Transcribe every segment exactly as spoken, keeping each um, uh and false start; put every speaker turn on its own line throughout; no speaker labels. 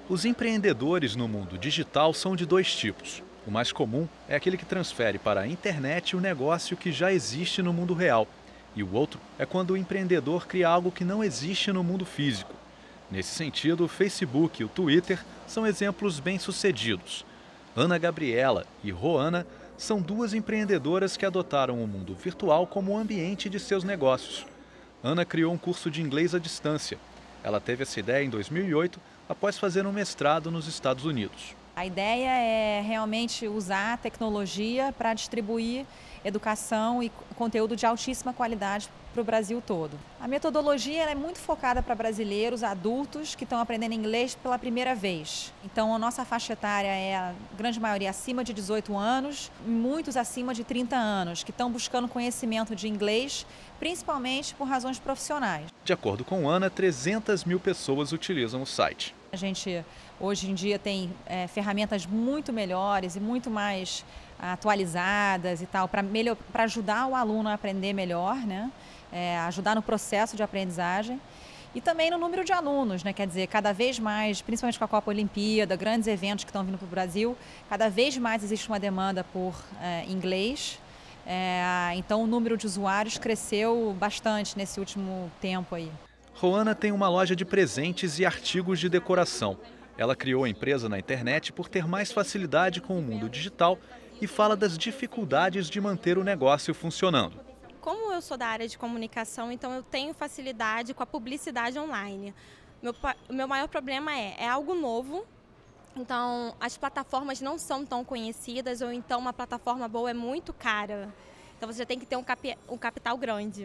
Os empreendedores no mundo digital são de dois tipos. O mais comum é aquele que transfere para a internet o negócio que já existe no mundo real. E o outro é quando o empreendedor cria algo que não existe no mundo físico. Nesse sentido, o Facebook e o Twitter são exemplos bem-sucedidos. Ana Gabriela e Roana são duas empreendedoras que adotaram o mundo virtual como ambiente de seus negócios. Ana criou um curso de inglês à distância. Ela teve essa ideia em dois mil e oito, após fazer um mestrado nos Estados Unidos.
A ideia é realmente usar a tecnologia para distribuir educação e conteúdo de altíssima qualidade para o Brasil todo. A metodologia é muito focada para brasileiros adultos que estão aprendendo inglês pela primeira vez. Então a nossa faixa etária é a grande maioria acima de dezoito anos, muitos acima de trinta anos, que estão buscando conhecimento de inglês, principalmente por razões profissionais.
De acordo com Ana, trezentas mil pessoas utilizam o site.
A gente hoje em dia tem é, ferramentas muito melhores e muito mais atualizadas e tal, para para ajudar o aluno a aprender melhor, né? É, ajudar no processo de aprendizagem e também no número de alunos, né? Quer dizer, cada vez mais, principalmente com a Copa Olimpíada, grandes eventos que estão vindo para o Brasil, cada vez mais existe uma demanda por é, inglês. É, então o número de usuários cresceu bastante nesse último tempo aí.
Roana tem uma loja de presentes e artigos de decoração. Ela criou a empresa na internet por ter mais facilidade com o mundo digital e fala das dificuldades de manter o negócio funcionando.
Como eu sou da área de comunicação, então eu tenho facilidade com a publicidade online. Meu, o meu maior problema é, é algo novo, então as plataformas não são tão conhecidas ou então uma plataforma boa é muito cara. Então você já tem que ter um, capi, um capital grande.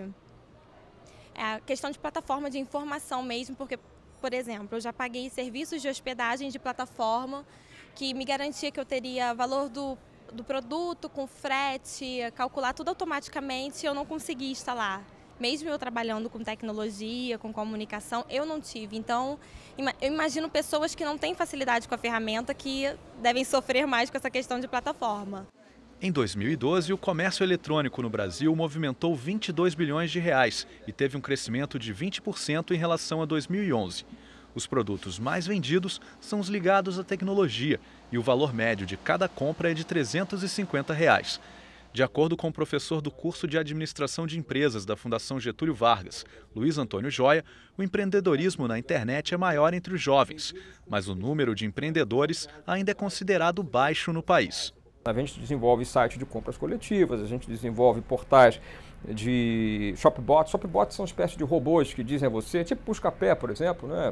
É a questão de plataforma de informação mesmo, porque, por exemplo, eu já paguei serviços de hospedagem de plataforma que me garantia que eu teria valor do, do produto com frete, calcular tudo automaticamente, eu não consegui instalar. Mesmo eu trabalhando com tecnologia, com comunicação, eu não tive. Então, eu imagino pessoas que não têm facilidade com a ferramenta que devem sofrer mais com essa questão de plataforma.
Em dois mil e doze, o comércio eletrônico no Brasil movimentou vinte e dois bilhões de reais e teve um crescimento de vinte por cento em relação a dois mil e onze. Os produtos mais vendidos são os ligados à tecnologia e o valor médio de cada compra é de trezentos e cinquenta reais. De acordo com o professor do curso de Administração de Empresas da Fundação Getúlio Vargas, Luiz Antônio Joia, o empreendedorismo na internet é maior entre os jovens, mas o número de empreendedores ainda é considerado baixo no país.
A gente desenvolve site de compras coletivas, a gente desenvolve portais de shopbots. Shopbots são uma espécie de robôs que dizem a você, tipo Buscapé, por exemplo, né?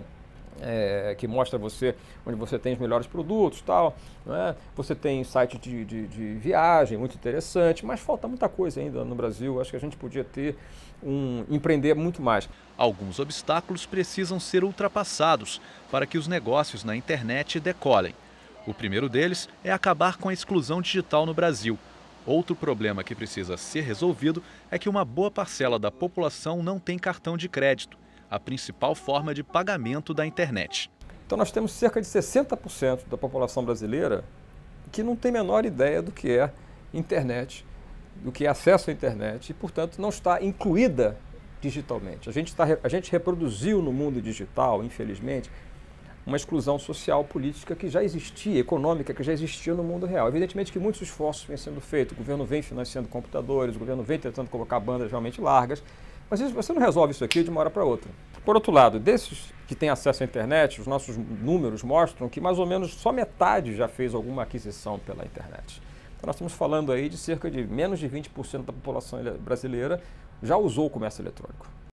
É, que mostra você onde você tem os melhores produtos e tal. Né? Você tem site de, de, de viagem, muito interessante, mas falta muita coisa ainda no Brasil. Acho que a gente podia ter um, empreender muito mais.
Alguns obstáculos precisam ser ultrapassados para que os negócios na internet decolem. O primeiro deles é acabar com a exclusão digital no Brasil. Outro problema que precisa ser resolvido é que uma boa parcela da população não tem cartão de crédito, a principal forma de pagamento da internet.
Então nós temos cerca de sessenta por cento da população brasileira que não tem a menor ideia do que é internet, do que é acesso à internet e, portanto, não está incluída digitalmente. A gente, está, a gente reproduziu no mundo digital, infelizmente, uma exclusão social, política que já existia, econômica que já existia no mundo real. Evidentemente que muitos esforços vêm sendo feitos, o governo vem financiando computadores, o governo vem tentando colocar bandas realmente largas, mas isso, você não resolve isso aqui de uma hora para outra. Por outro lado, desses que têm acesso à internet, os nossos números mostram que mais ou menos só metade já fez alguma aquisição pela internet. Então nós estamos falando aí de cerca de menos de vinte por cento da população brasileira já usou o comércio eletrônico.